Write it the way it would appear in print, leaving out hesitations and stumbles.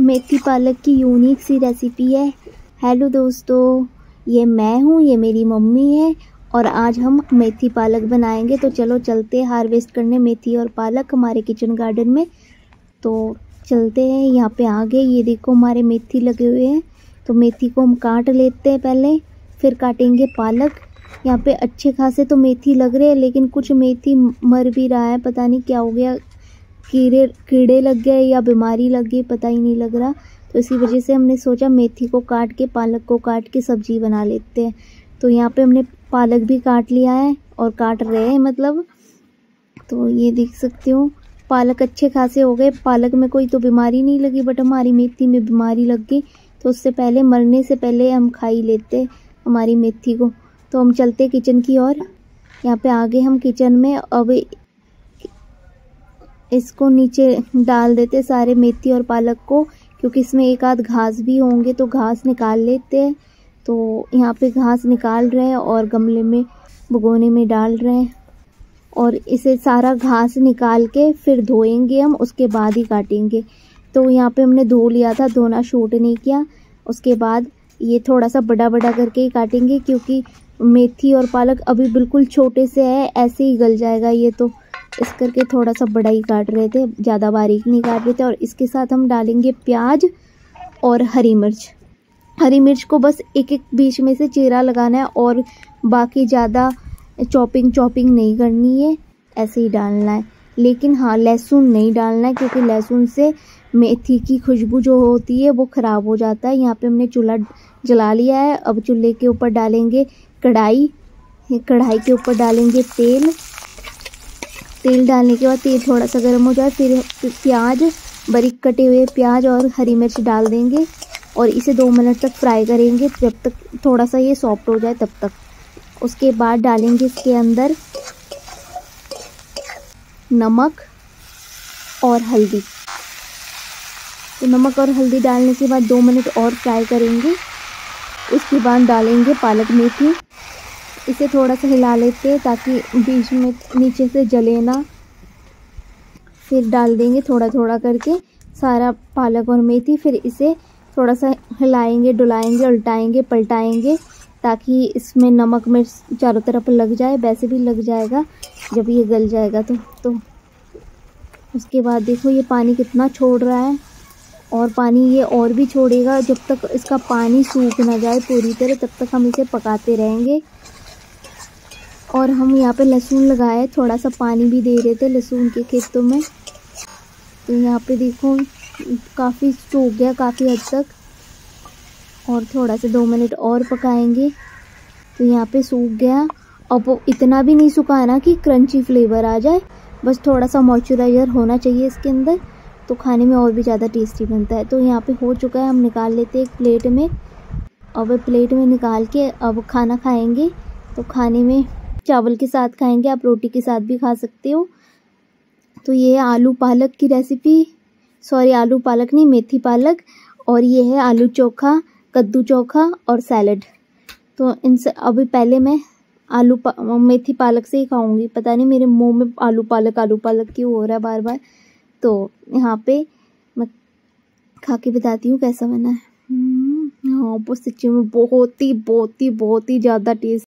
मेथी पालक की यूनिक सी रेसिपी है। हेलो दोस्तों, ये मैं हूँ, ये मेरी मम्मी है और आज हम मेथी पालक बनाएंगे। तो चलो चलते हार्वेस्ट करने मेथी और पालक हमारे किचन गार्डन में। तो चलते हैं। यहाँ पे आ गए, ये देखो हमारे मेथी लगे हुए हैं। तो मेथी को हम काट लेते हैं पहले, फिर काटेंगे पालक। यहाँ पे अच्छे खासे तो मेथी लग रहे हैं, लेकिन कुछ मेथी मर भी रहा है, पता नहीं क्या हो गया, कीड़े लग गए या बीमारी लग गई, पता ही नहीं लग रहा। तो इसी वजह से हमने सोचा मेथी को काट के, पालक को काट के सब्जी बना लेते हैं। तो यहाँ पे हमने पालक भी काट लिया है और काट रहे हैं मतलब। तो ये देख सकते हो पालक अच्छे खासे हो गए। पालक में कोई तो बीमारी नहीं लगी, बट हमारी मेथी में बीमारी लग गई। तो उससे पहले, मरने से पहले हम खा ही लेते हमारी मेथी को। तो हम चलते किचन की ओर। यहाँ पे आगे हम किचन में। अब इसको नीचे डाल देते सारे मेथी और पालक को, क्योंकि इसमें एक आध घास भी होंगे, तो घास निकाल लेते हैं। तो यहाँ पे घास निकाल रहे हैं और गमले में, भगोने में डाल रहे हैं। और इसे सारा घास निकाल के फिर धोएंगे हम, उसके बाद ही काटेंगे। तो यहाँ पे हमने धो लिया था, धोना शूट नहीं किया। उसके बाद ये थोड़ा सा बड़ा बड़ा करके ही काटेंगे, क्योंकि मेथी और पालक अभी बिल्कुल छोटे से है, ऐसे ही गल जाएगा ये। तो इस करके थोड़ा सा बड़ा ही काट रहे थे, ज़्यादा बारीक नहीं काट रहे थे। और इसके साथ हम डालेंगे प्याज और हरी मिर्च। हरी मिर्च को बस एक एक बीच में से चीरा लगाना है, और बाकी ज़्यादा चॉपिंग नहीं करनी है, ऐसे ही डालना है। लेकिन हाँ, लहसुन नहीं डालना है, क्योंकि लहसुन से मेथी की खुशबू जो होती है वो ख़राब हो जाता है। यहाँ पे हमने चूल्हा जला लिया है। अब चूल्हे के ऊपर डालेंगे कढ़ाई के ऊपर डालेंगे तेल डालने के बाद तेल थोड़ा सा गर्म हो जाए, फिर प्याज, बारीक कटे हुए प्याज और हरी मिर्च डाल देंगे और इसे 2 मिनट तक फ्राई करेंगे, जब तक थोड़ा सा ये सॉफ्ट हो जाए तब तक। उसके बाद डालेंगे इसके अंदर नमक और हल्दी। तो नमक और हल्दी डालने के बाद 2 मिनट और फ्राई करेंगे। उसके बाद डालेंगे पालक मेथी। इसे थोड़ा सा हिला लेते हैं ताकि बीच में नीचे से जले ना। फिर डाल देंगे थोड़ा थोड़ा करके सारा पालक और मेथी। फिर इसे थोड़ा सा हिलाएंगे, डुलाएंगे, उल्टाएंगे, पलटाएंगे, ताकि इसमें नमक मिर्च चारों तरफ लग जाए। वैसे भी लग जाएगा जब ये गल जाएगा तो उसके बाद देखो ये पानी कितना छोड़ रहा है, और पानी ये और भी छोड़ेगा। जब तक इसका पानी सूख ना जाए पूरी तरह, तब तक हम इसे पकाते रहेंगे। और हम यहाँ पे लहसुन लगाए, थोड़ा सा पानी भी दे रहे थे लहसुन के खेतों में। तो यहाँ पे देखो काफ़ी सूख गया काफ़ी हद तक, और थोड़ा सा 2 मिनट और पकाएंगे। तो यहाँ पे सूख गया। अब वो इतना भी नहीं सुखाना कि क्रंची फ्लेवर आ जाए, बस थोड़ा सा मॉइस्चराइज़र होना चाहिए इसके अंदर, तो खाने में और भी ज़्यादा टेस्टी बनता है। तो यहाँ पे हो चुका है, हम निकाल लेते हैं एक प्लेट में। अब प्लेट में निकाल के अब खाना खाएंगे। तो खाने में चावल के साथ खाएंगे, आप रोटी के साथ भी खा सकते हो। तो ये है आलू पालक की रेसिपी, सॉरी आलू पालक नहीं, मेथी पालक। और ये है आलू चोखा, कद्दू चोखा और सैलड। तो इनसे अभी पहले मैं मेथी पालक से ही खाऊंगी। पता नहीं मेरे मुंह में आलू पालक क्यों हो रहा है बार बार। तो यहाँ पे मैं खा के बताती हूँ कैसा बना है। हाँ, वो सच्ची में बहुत ही ज़्यादा टेस्ट